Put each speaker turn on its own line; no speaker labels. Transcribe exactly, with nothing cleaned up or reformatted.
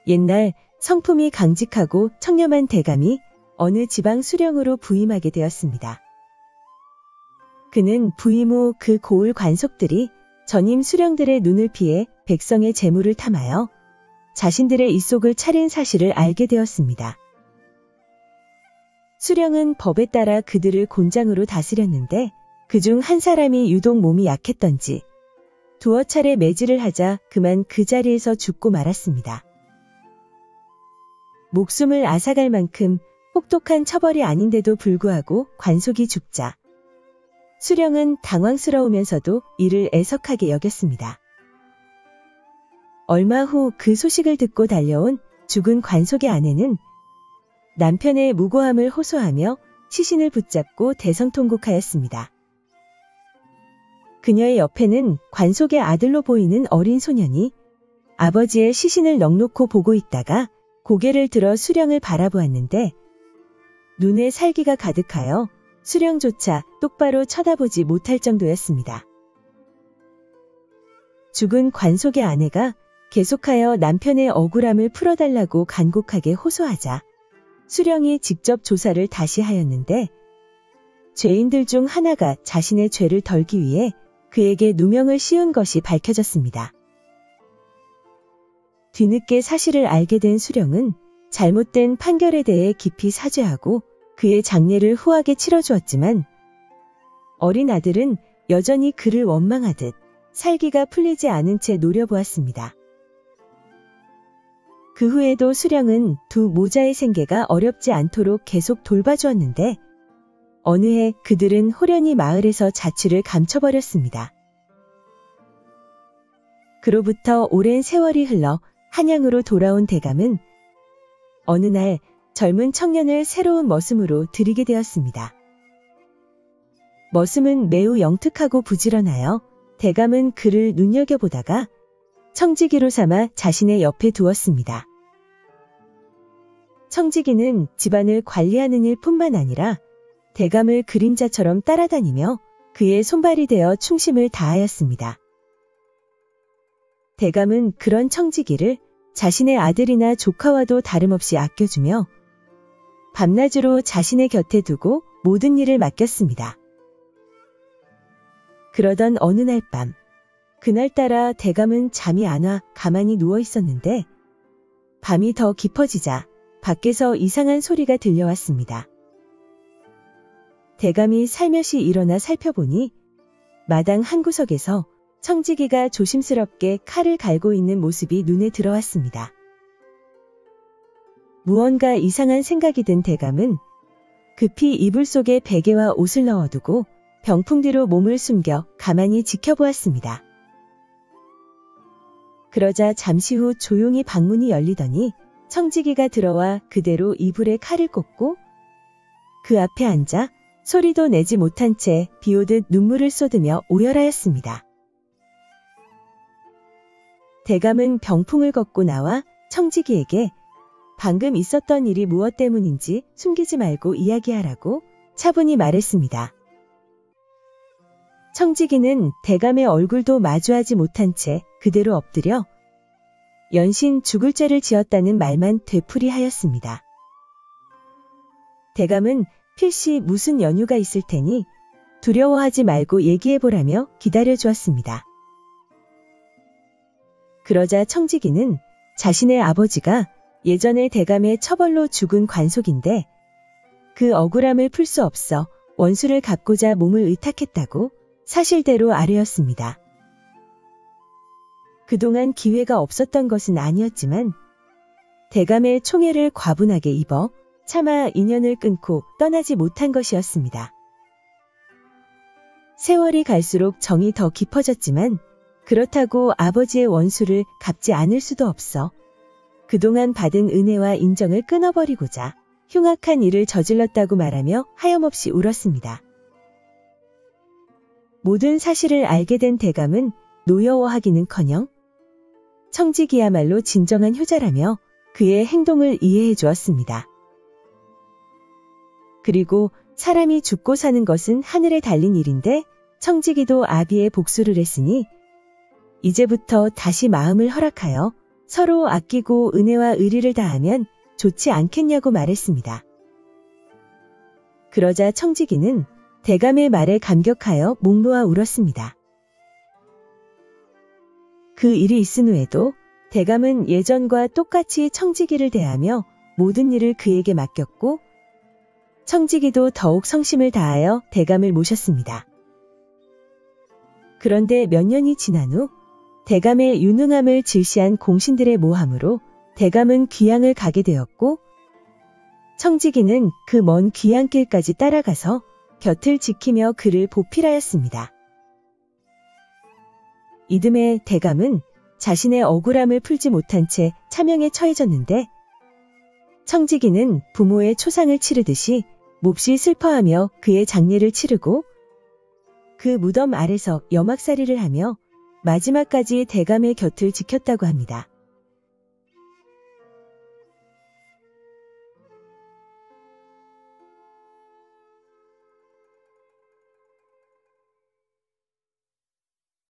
옛날 성품이 강직하고 청렴한 대감이 어느 지방 수령으로 부임하게 되었습니다. 그는 부임 후 그 고을 관속들이 전임 수령들의 눈을 피해 백성의 재물을 탐하여 자신들의 입속을 차린 사실을 알게 되었습니다. 수령은 법에 따라 그들을 곤장으로 다스렸는데 그중 한 사람이 유독 몸이 약했던지 두어 차례 매질을 하자 그만 그 자리에서 죽고 말았습니다. 목숨을 앗아갈 만큼 혹독한 처벌이 아닌데도 불구하고 관속이 죽자 수령은 당황스러우면서도 이를 애석하게 여겼습니다. 얼마 후 그 소식을 듣고 달려온 죽은 관속의 아내는 남편의 무고함을 호소하며 시신을 붙잡고 대성통곡하였습니다. 그녀의 옆에는 관속의 아들로 보이는 어린 소년이 아버지의 시신을 넋놓고 보고 있다가 고개를 들어 수령을 바라보았는데 눈에 살기가 가득하여 수령조차 똑바로 쳐다보지 못할 정도였습니다. 죽은 관속의 아내가 계속하여 남편의 억울함을 풀어달라고 간곡하게 호소하자 수령이 직접 조사를 다시 하였는데 죄인들 중 하나가 자신의 죄를 덜기 위해 그에게 누명을 씌운 것이 밝혀졌습니다. 뒤늦게 사실을 알게 된 수령은 잘못된 판결에 대해 깊이 사죄하고 그의 장례를 후하게 치러주었지만 어린 아들은 여전히 그를 원망하듯 살기가 풀리지 않은 채 노려보았습니다. 그 후에도 수령은 두 모자의 생계가 어렵지 않도록 계속 돌봐주었는데 어느 해 그들은 호련히 마을에서 자취를 감춰버렸습니다. 그로부터 오랜 세월이 흘러 한양으로 돌아온 대감은 어느 날 젊은 청년을 새로운 머슴으로 들이게 되었습니다. 머슴은 매우 영특하고 부지런하여 대감은 그를 눈여겨보다가 청지기로 삼아 자신의 옆에 두었습니다. 청지기는 집안을 관리하는 일뿐만 아니라 대감을 그림자처럼 따라다니며 그의 손발이 되어 충심을 다하였습니다. 대감은 그런 청지기를 자신의 아들이나 조카와도 다름없이 아껴주며 밤낮으로 자신의 곁에 두고 모든 일을 맡겼습니다. 그러던 어느 날 밤, 그날따라 대감은 잠이 안 와 가만히 누워 있었는데 밤이 더 깊어지자 밖에서 이상한 소리가 들려왔습니다. 대감이 살며시 일어나 살펴보니 마당 한 구석에서 청지기가 조심스럽게 칼을 갈고 있는 모습이 눈에 들어왔습니다. 무언가 이상한 생각이 든 대감은 급히 이불 속에 베개와 옷을 넣어두고 병풍 뒤로 몸을 숨겨 가만히 지켜보았습니다. 그러자 잠시 후 조용히 방문이 열리더니 청지기가 들어와 그대로 이불에 칼을 꽂고 그 앞에 앉아 소리도 내지 못한 채 비오듯 눈물을 쏟으며 오열하였습니다. 대감은 병풍을 걷고 나와 청지기에게 방금 있었던 일이 무엇 때문인지 숨기지 말고 이야기하라고 차분히 말했습니다. 청지기는 대감의 얼굴도 마주하지 못한 채 그대로 엎드려 연신 죽을 죄를 지었다는 말만 되풀이하였습니다. 대감은 필시 무슨 연유가 있을 테니 두려워하지 말고 얘기해보라며 기다려주었습니다. 그러자 청지기는 자신의 아버지가 예전에 대감의 처벌로 죽은 관속인데 그 억울함을 풀 수 없어 원수를 갚고자 몸을 의탁했다고 사실대로 아뢰었습니다. 그동안 기회가 없었던 것은 아니었지만 대감의 총애를 과분하게 입어 차마 인연을 끊고 떠나지 못한 것이었습니다. 세월이 갈수록 정이 더 깊어졌지만 그렇다고 아버지의 원수를 갚지 않을 수도 없어 그동안 받은 은혜와 인정을 끊어버리고자 흉악한 일을 저질렀다고 말하며 하염없이 울었습니다. 모든 사실을 알게 된 대감은 노여워하기는커녕 청지기야말로 진정한 효자라며 그의 행동을 이해해 주었습니다. 그리고 사람이 죽고 사는 것은 하늘에 달린 일인데 청지기도 아비의 복수를 했으니 이제부터 다시 마음을 허락하여 서로 아끼고 은혜와 의리를 다하면 좋지 않겠냐고 말했습니다. 그러자 청지기는 대감의 말에 감격하여 목 놓아 울었습니다. 그 일이 있은 후에도 대감은 예전과 똑같이 청지기를 대하며 모든 일을 그에게 맡겼고 청지기도 더욱 성심을 다하여 대감을 모셨습니다. 그런데 몇 년이 지난 후 대감의 유능함을 질시한 공신들의 모함으로 대감은 귀양을 가게 되었고 청지기는 그 먼 귀양길까지 따라가서 곁을 지키며 그를 보필하였습니다. 이듬해 대감은 자신의 억울함을 풀지 못한 채 차명에 처해졌는데 청지기는 부모의 초상을 치르듯이 몹시 슬퍼하며 그의 장례를 치르고 그 무덤 아래서 여막살이를 하며 마지막까지 대감의 곁을 지켰다고 합니다.